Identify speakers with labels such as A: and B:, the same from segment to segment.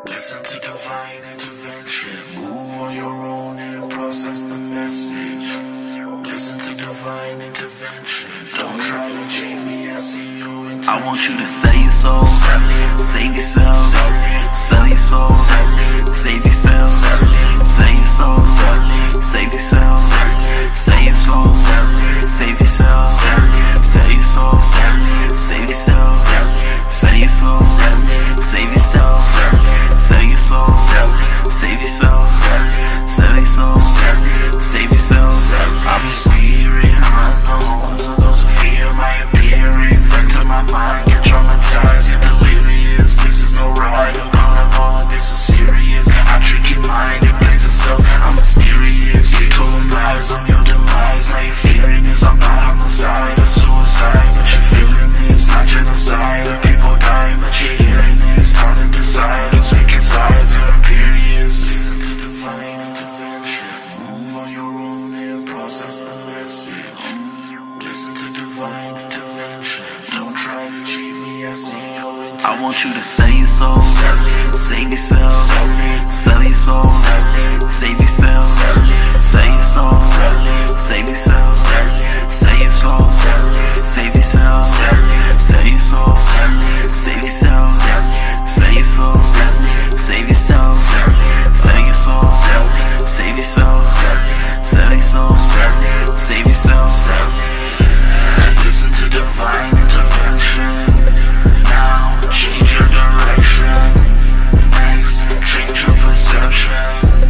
A: Listen to divine intervention. Move on your own and process the message. Listen to divine intervention. Don't try to cheat me, I see your intention.
B: I want you to sell your soul, save yourself, sell your soul, save yourself, sell your soul, save yourself, sell your soul, save yourself, sell your soul, save yourself, sell your soul, save yourself, sell your soul, save yourself, sell your soul, save yourself.
A: I'm a spirit unknown to those who fear my appearance. Enter my mind, get traumatized, get delirious. This is no ride, I'm carnival, this is serious. I trick your mind, it plays itself, I'm mysterious. You told them lies on your demise, now you're fearing this. I'm not on the side of suicide, but you're feeling this. Not genocide, of people dying, but you're hearing this. Time to decide who's picking sides, you're imperious. Listen to divine intervention. Move on your own and process the message. Listen to divine intervention. Don't try to cheat me, I see your intention.
B: I want you to sell your soul, save yourself, sell your soul, save yourself, sell your soul, save yourself, sell your soul, save yourself, sell your soul, save yourself, sell your soul, save yourself, sell your soul, save yourself, sell your soul, save yourself.
A: Listen to divine intervention. Now, change your direction. Next, change your perception.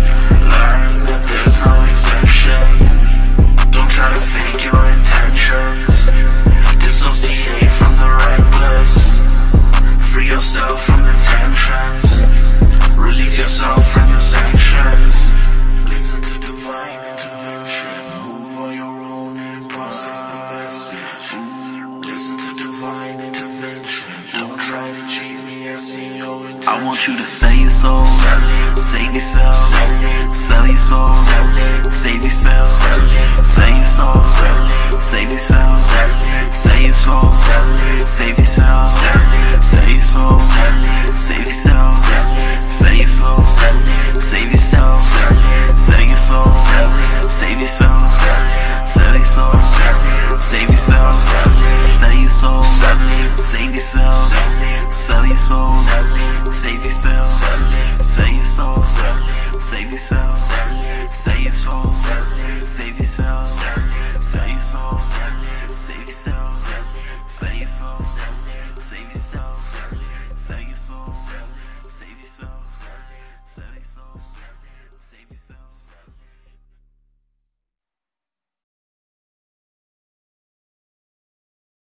A: Learn that there's no exception. Don't try to fake your intentions. Dissociate from the reckless. Free yourself from the tensions. Release yourself from your sanctions. Listen to divine intervention. Move on your own and process the message. Listen to divine intervention. Don't try to cheat me, I see your intention.
B: I want you to sell your soul, save yourself, sell your soul, save yourself, sell your soul, save yourself, sell your soul, save yourself, sell your soul, save yourself, sell your soul, save yourself, sell your soul, save yourself, sell your soul, save yourself, sell your soul, save yourself, sell your soul, save yourself, sell your soul, save yourself, sell your soul, save yourself, sell your soul, save yourself, sell your soul, save yourself, save yourself.